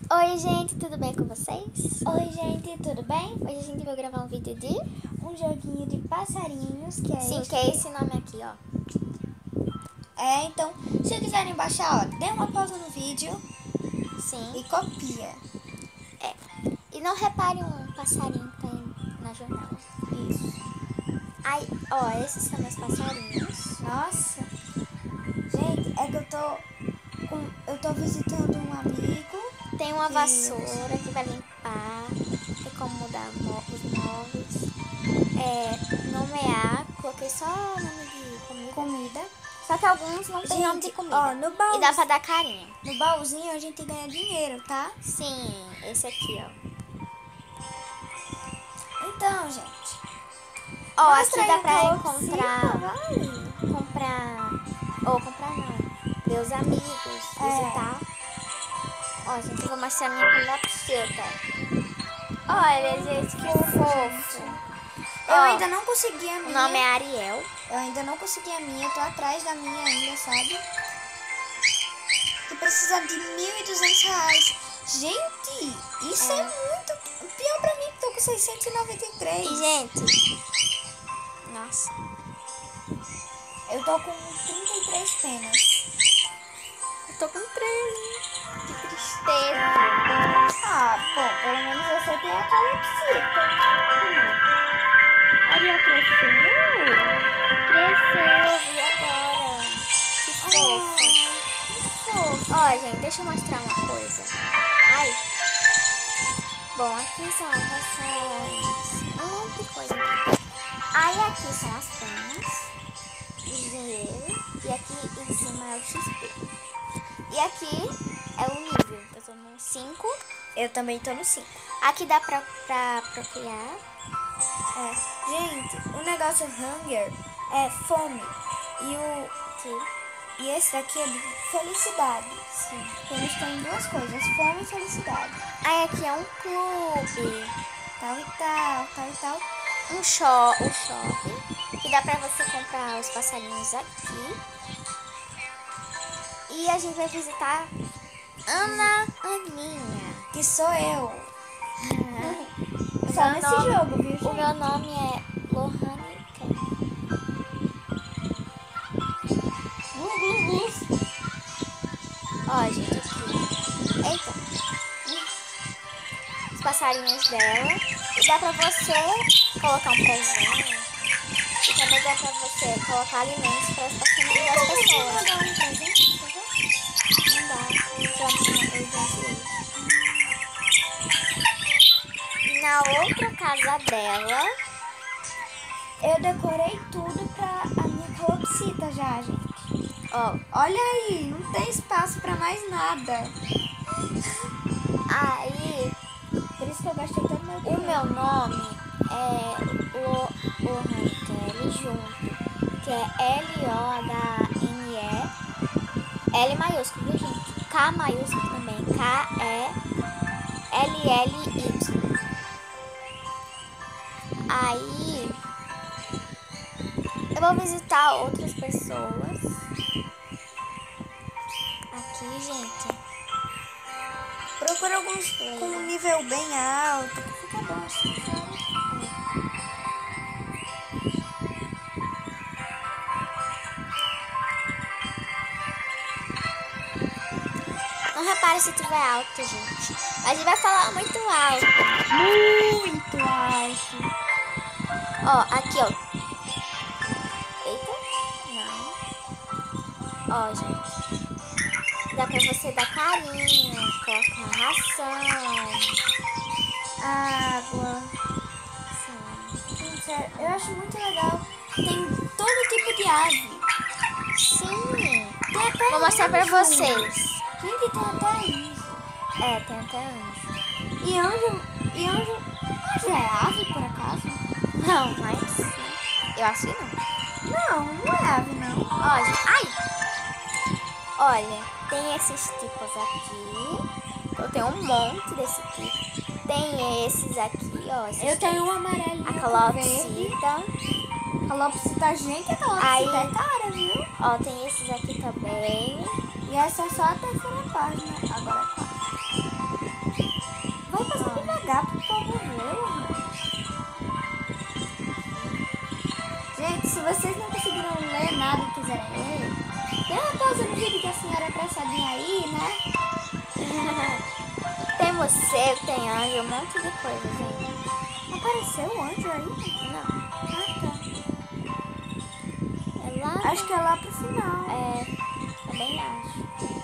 Oi gente, tudo bem com vocês? Oi gente, tudo bem? Hoje a gente vai gravar um vídeo de um joguinho de passarinhos que é Sim, esse. que é esse nome aqui, ó. Então, se quiserem baixar, ó, dê uma pausa no vídeo Sim. e copia. E não repare um passarinho que tá aí na janela. Isso. Aí, ó, esses são meus passarinhos. Nossa. Gente, é que eu tô visitando um amigo. Tem uma Que vassoura que vai limpar. Tem como mudar os móveis. Nomear, coloquei só nome de comida. Só que alguns não tem nome de comida. Ó, no baú, E dá pra dar carinho. no baúzinho a gente ganha dinheiro, tá? Sim, esse aqui, ó. Então, gente. Ó, Mostra aqui dá aí pra o encontrar. vai. Comprar não. Ver os amigos, visitar. Ó, gente, eu vou mostrar minha calopsita. Olha, gente, que fofo. Eu Ó, ainda não consegui a o minha. nome é Ariel. Eu ainda não consegui a minha, tô atrás da minha ainda, sabe? Que precisa de R$ 1.200. Gente, isso é muito pior pra mim, que tô com 693. E, gente, nossa, Eu tô com 33 penas. eu tô com 13. Que tristeza. Ah, bom, pelo menos você tem a calopsita. Ariel cresceu? Cresceu, e agora? Que fofo. Ó, gente, deixa eu mostrar uma coisa. Ai. Bom, aqui são as rações. Um monte de coisa aqui. Aí aqui são as penas, o dinheiro. E aqui em cima é o XP. E aqui é o nível. Eu tô no 5. Eu também tô no 5. Aqui dá pra procriar. Gente, o negócio hunger é fome. E esse daqui é de felicidade. Sim. Eles têm duas coisas, fome e felicidade. Aí aqui é um clube. Tal e tal, tal e tal. Um shopping. Que dá pra você comprar os passarinhos aqui. E a gente vai visitar Aninha. Que sou eu. O Só meu nesse nome- jogo, viu, gente? O meu nome é Lohane Kelly. Ó, gente, aqui. Eita. Os passarinhos dela. E dá pra você colocar um presente. E também dá pra você colocar alimentos para as passarinhas das pessoas. Dar um presente, por favor? Não dá. E na outra casa dela, Eu decorei tudo pra a minha calopsita já, gente. ó, Olha aí, não tem espaço pra mais nada. aí Por isso que eu gastei tanto meu o dinheiro. meu nome é Lohane Kelly junto, que é L-O-H-N-E, L maiúsculo, viu, gente? K maiúsculo também, K-E-L-L-Y. Aí eu vou visitar outras pessoas. Aqui, gente. Procura alguns com um nível bem alto. Que fica bom assim, sabe? Não repare se tiver alto, gente. A gente vai falar muito alto. Muito alto. Ó, aqui, ó. Eita. Não. Ó, gente. Dá pra você dar carinho, colocar ração. Água. Sim. Gente, sério, eu acho muito legal. Tem todo tipo de ave. Sim. Tem até Vou mostrar pra anjo. vocês. Gente, tem até anjo. É, tem até anjo. E anjo é ave, por acaso? Não, mas eu acho que não. Não, não é ave, não. Ó, gente. Ai! Olha, tem esses tipos aqui. Eu tenho um monte desse tipo. Tem esses aqui, ó. Eu tenho um amarelinho A com verde. calopsita. Calopsita, gente, a calopsita Aí- é cara, viu? Ó, tem esses aqui também. E essa é só a terceira página. Agora é a quarta. né? Tem morcego, tem anjo, um monte de coisa, gente. Apareceu o anjo aí? Não, Ah, tá. é lá. Acho que é lá pro final. Também acho.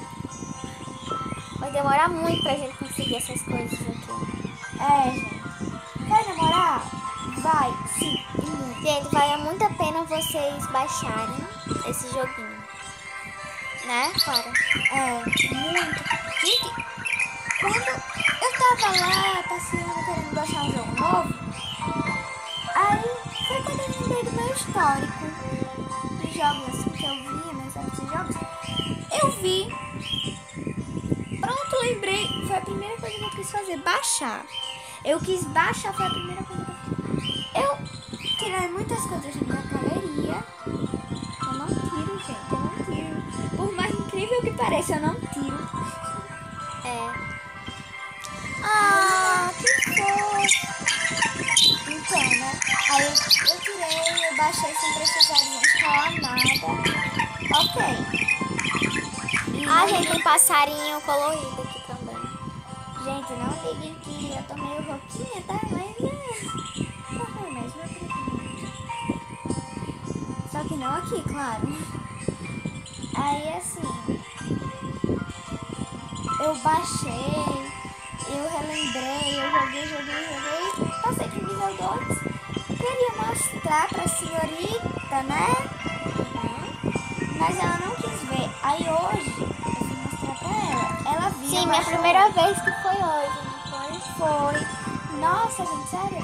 Vai demorar muito pra gente conseguir essas coisas aqui. Gente. Vai demorar? Vai, sim, e muito. Gente, vale muito a pena vocês baixarem esse joguinho. Né, Clara? Muito. Gente, quando eu tava lá passeando querendo baixar um jogo novo, aí foi quando eu lembrei do meu histórico de jogos assim que eu via, meus apps de jogos. Eu vi. Pronto, lembrei. Foi a primeira coisa que eu quis fazer, baixar. Eu quis baixar, foi a primeira coisa que eu fiz. Eu tirei muitas coisas da minha galeria. Eu não tiro, gente, eu não tiro. Por mais incrível que pareça, eu não tiro. Ah, que fofo. Então, né? Aí eu tirei, eu baixei sem precisar de instalar nada. Ok. Gente, tem passarinho colorido aqui também. Gente, não liguem que eu tô meio rouquinha, tá? Mas só que não aqui, claro. Aí assim, eu baixei, eu relembrei, eu joguei, passei pro nível 2. Queria mostrar pra senhorita, né? Mas ela não quis ver. Aí hoje eu fui mostrar pra ela. Ela viu. Sim, minha primeira vez que foi hoje, não foi? Foi. Nossa, gente, sério.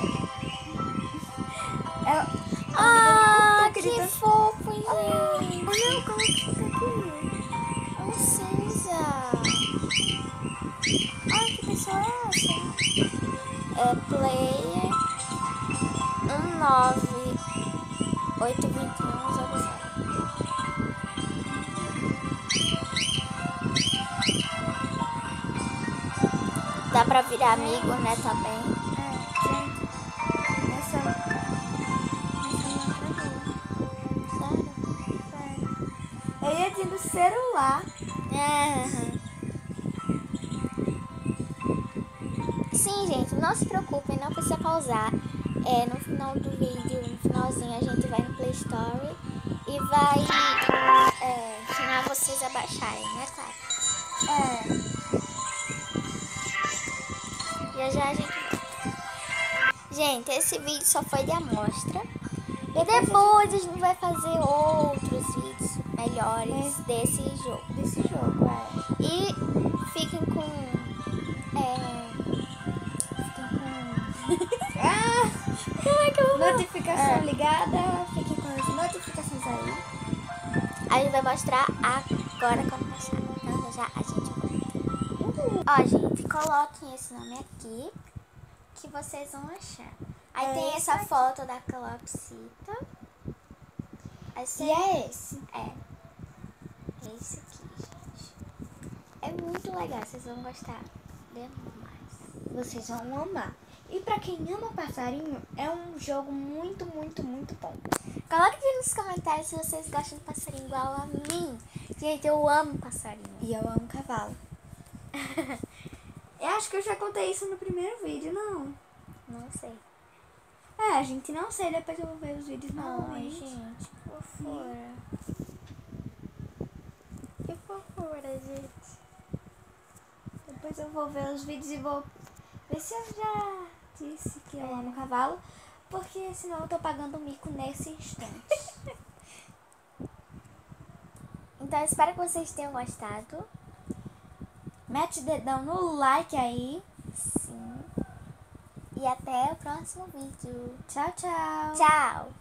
Ela. Que fofo, gente. Olha o como que fica aqui. É um cinza. Ai, que pessoa é essa? É player 1982100. Dá pra virar amigo, né, também. Gente. Essa não Sério? Sério. Eu ia dizer do celular. Sim, gente, não se preocupem, não precisa pausar. No final do vídeo, no finalzinho, a gente vai no Play Store e vai ensinar vocês a baixarem, né, Clara? Já a gente... Gente, esse vídeo só foi de amostra. E depois a gente vai fazer outros vídeos melhores desse jogo. E fiquem com... Notificação ligada. Fiquem com as notificações aí. A gente vai mostrar agora quando baixar. Então já a gente volta. Ó, gente, coloquem esse nome aqui que vocês vão achar. Aí tem essa foto da calopsita. E é esse. É esse aqui, gente. É muito legal, vocês vão gostar demais. Vocês vão amar. E pra quem ama passarinho, é um jogo muito, muito, muito bom. Coloque aqui nos comentários se vocês gostam de passarinho igual a mim. Gente, eu amo passarinho. E eu amo cavalo. Eu acho que eu já contei isso no primeiro vídeo, não. Não sei. A gente não sei, depois eu vou ver os vídeos novamente. Gente, que fofura. Que fofura, gente. Depois eu vou ver os vídeos e vou ver se eu já disse que eu amo cavalo, porque senão eu tô pagando mico nesse instante. Então eu espero que vocês tenham gostado. Mete o dedão no like aí. Sim. E até o próximo vídeo. Tchau, tchau. Tchau.